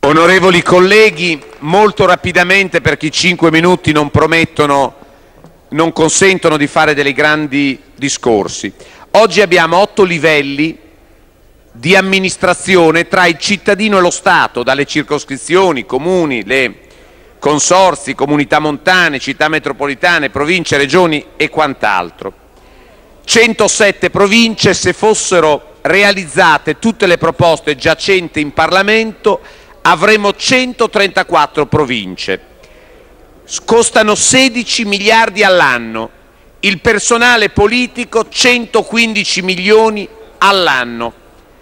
Onorevoli colleghi, molto rapidamente, perché i 5 minuti non consentono di fare dei grandi discorsi. Oggi abbiamo 8 livelli di amministrazione tra il cittadino e lo Stato, dalle circoscrizioni, comuni, le consorzi, comunità montane, città metropolitane, province, regioni e quant'altro. 107 province. Se fossero realizzate tutte le proposte giacenti in Parlamento avremo 134 province. Costano 16 miliardi all'anno, il personale politico 115 milioni all'anno.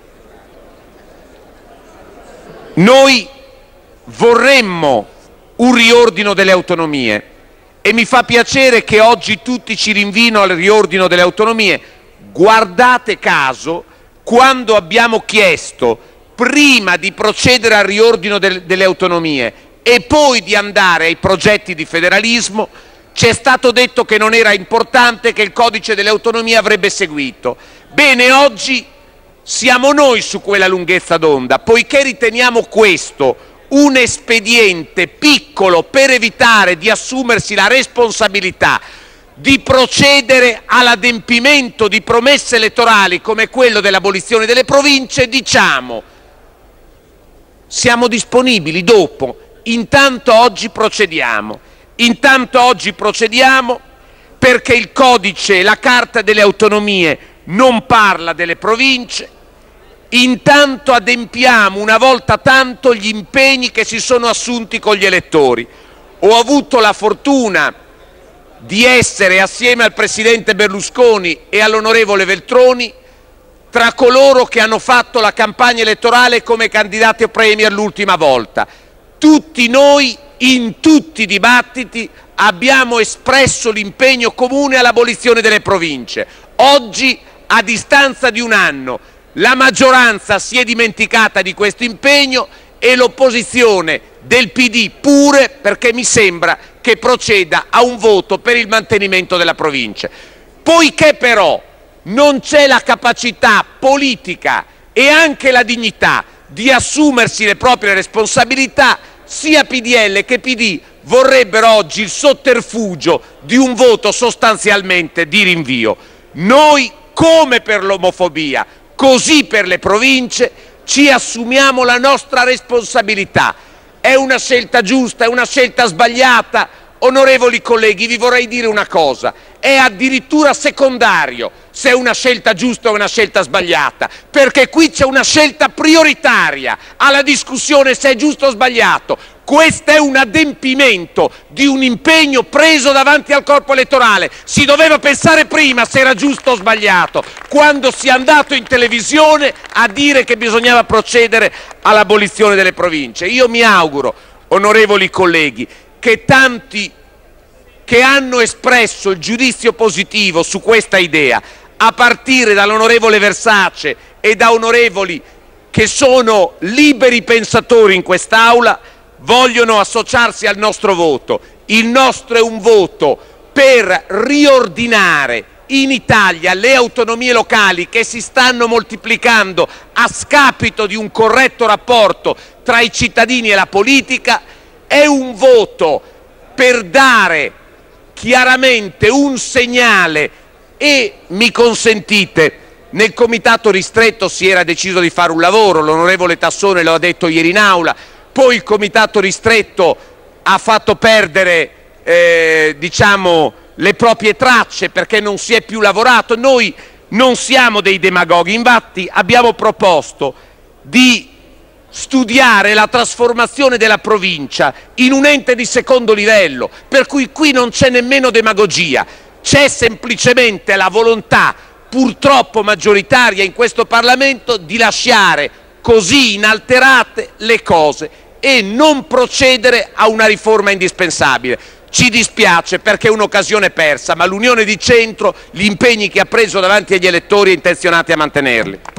Noi vorremmo un riordino delle autonomie e mi fa piacere che oggi tutti ci rinvino al riordino delle autonomie. Guardate caso, quando abbiamo chiesto, prima di procedere al riordino delle autonomie e poi di andare ai progetti di federalismo, ci è stato detto che non era importante, che il codice delle autonomie avrebbe seguito. Bene, oggi siamo noi su quella lunghezza d'onda, poiché riteniamo questo un espediente piccolo per evitare di assumersi la responsabilità di procedere all'adempimento di promesse elettorali come quello dell'abolizione delle province. Diciamo, siamo disponibili dopo, intanto oggi procediamo. Intanto oggi procediamo perché il codice e la carta delle autonomie non parla delle province. Intanto adempiamo una volta tanto gli impegni che si sono assunti con gli elettori. Ho avuto la fortuna di essere, assieme al presidente Berlusconi e all'onorevole Veltroni, tra coloro che hanno fatto la campagna elettorale come candidati a premier l'ultima volta. Tutti noi, in tutti i dibattiti, abbiamo espresso l'impegno comune all'abolizione delle province. Oggi, a distanza di un anno, la maggioranza si è dimenticata di questo impegno e l'opposizione del PD pure, perché mi sembra che proceda a un voto per il mantenimento della provincia. Poiché però non c'è la capacità politica e anche la dignità di assumersi le proprie responsabilità, sia PDL che PD vorrebbero oggi il sotterfugio di un voto sostanzialmente di rinvio. Noi, come per l'omofobia, così per le province, ci assumiamo la nostra responsabilità. È una scelta giusta, è una scelta sbagliata? Onorevoli colleghi, vi vorrei dire una cosa: è addirittura secondario se è una scelta giusta o una scelta sbagliata, perché qui c'è una scelta prioritaria alla discussione se è giusto o sbagliato. Questo è un adempimento di un impegno preso davanti al corpo elettorale. Si doveva pensare prima se era giusto o sbagliato, quando si è andato in televisione a dire che bisognava procedere all'abolizione delle province. Io mi auguro, onorevoli colleghi, che tanti che hanno espresso il giudizio positivo su questa idea, a partire dall'onorevole Versace e da onorevoli che sono liberi pensatori in quest'Aula, vogliono associarsi al nostro voto. Il nostro è un voto per riordinare in Italia le autonomie locali che si stanno moltiplicando a scapito di un corretto rapporto tra i cittadini e la politica. È un voto per dare chiaramente un segnale e, mi consentite, nel comitato ristretto si era deciso di fare un lavoro, l'onorevole Tassone lo ha detto ieri in aula, poi il comitato ristretto ha fatto perdere diciamo, le proprie tracce perché non si è più lavorato. Noi non siamo dei demagoghi, infatti abbiamo proposto di studiare la trasformazione della provincia in un ente di secondo livello, per cui qui non c'è nemmeno demagogia, c'è semplicemente la volontà, purtroppo maggioritaria in questo Parlamento, di lasciare così inalterate le cose e non procedere a una riforma indispensabile. Ci dispiace perché è un'occasione persa, ma l'Unione di Centro, gli impegni che ha preso davanti agli elettori è intenzionata a mantenerli.